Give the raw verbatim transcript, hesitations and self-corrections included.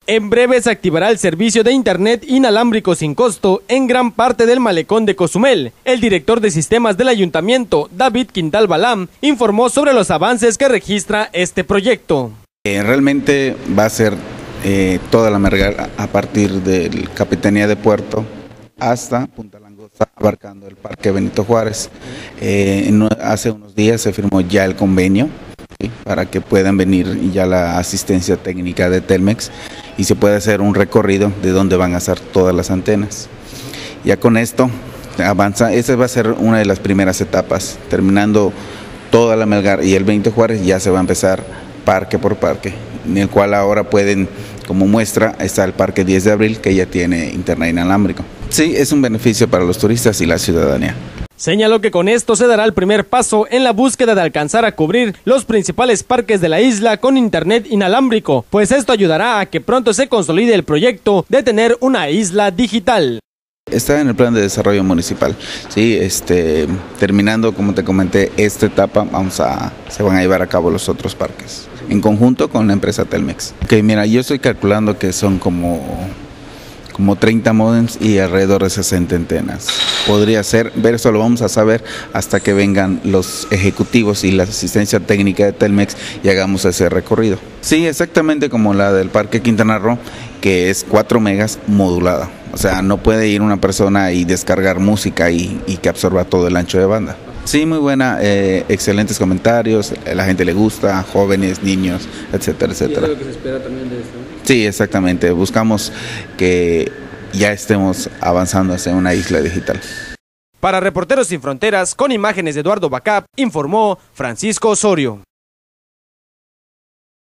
En breve se activará el servicio de internet inalámbrico sin costo en gran parte del malecón de Cozumel. El director de sistemas del ayuntamiento, David Quintal Balam, informó sobre los avances que registra este proyecto. Eh, realmente va a ser eh, toda la merga a partir de la Capitanía de Puerto hasta Punta Langosta, abarcando el Parque Benito Juárez. Eh, en, hace unos días se firmó ya el convenio, ¿sí?, para que puedan venir ya la asistencia técnica de Telmex y se puede hacer un recorrido de dónde van a estar todas las antenas. Ya con esto avanza, esa va a ser una de las primeras etapas, terminando toda la Melgar y el Benito Juárez ya se va a empezar parque por parque, en el cual ahora pueden, como muestra, está el Parque diez de abril que ya tiene internet inalámbrico. Sí, es un beneficio para los turistas y la ciudadanía. Señaló que con esto se dará el primer paso en la búsqueda de alcanzar a cubrir los principales parques de la isla con internet inalámbrico, pues esto ayudará a que pronto se consolide el proyecto de tener una isla digital. Está en el plan de desarrollo municipal, sí, este, terminando, como te comenté, esta etapa, vamos a, se van a llevar a cabo los otros parques, en conjunto con la empresa Telmex. Que mira, yo estoy calculando que son como, como treinta módems y alrededor de sesenta antenas. Podría ser, ver eso lo vamos a saber hasta que vengan los ejecutivos y la asistencia técnica de Telmex y hagamos ese recorrido. Sí, exactamente como la del Parque Quintana Roo, que es cuatro megas modulada. O sea, no puede ir una persona y descargar música y, y que absorba todo el ancho de banda. Sí, muy buena, eh, excelentes comentarios, a la gente le gusta, jóvenes, niños, etcétera, etcétera. ¿Y es lo que se espera también de esto? Sí, exactamente, buscamos que ya estemos avanzando hacia una isla digital. Para Reporteros Sin Fronteras, con imágenes de Eduardo Bacap, informó Francisco Osorio.